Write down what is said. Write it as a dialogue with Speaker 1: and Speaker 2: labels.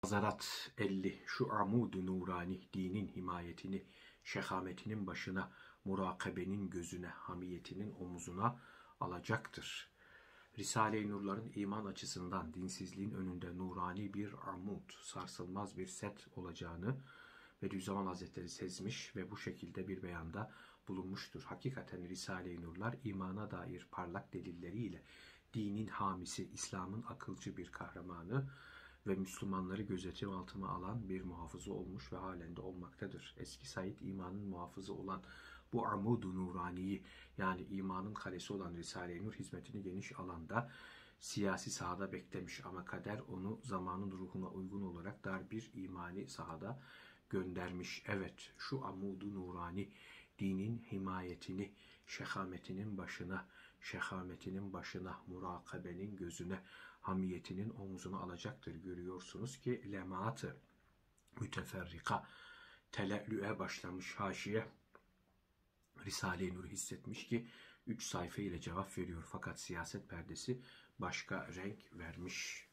Speaker 1: Nazarat 50. Şu amud-u nurani dinin himayetini, şehametinin başına, murakabenin gözüne, hamiyetinin omuzuna alacaktır. Risale-i Nurların iman açısından dinsizliğin önünde nurani bir amud, sarsılmaz bir set olacağını Bediüzzaman Hazretleri sezmiş ve bu şekilde bir beyanda bulunmuştur. Hakikaten Risale-i Nurlar imana dair parlak delilleriyle dinin hamisi, İslam'ın akılcı bir kahramanı ve Müslümanları gözetim altına alan bir muhafızı olmuş ve halen de olmaktadır. Eski Said imanın muhafızı olan bu amud-u nuraniyi, yani imanın kalesi olan Risale-i Nur hizmetini geniş alanda siyasi sahada beklemiş ama kader onu zamanın ruhuna uygun olarak dar bir imani sahada göndermiş. Evet, şu amud-u nurani dinin himayetini, şehametinin başına, murakabenin gözüne, hamiyetinin omuzuna alacaktır. Görüyorsunuz ki lemaat-ı müteferrika, tele'lü'e başlamış haşiye Risale-i Nur hissetmiş ki 3 sayfa ile cevap veriyor, fakat siyaset perdesi başka renk vermiş.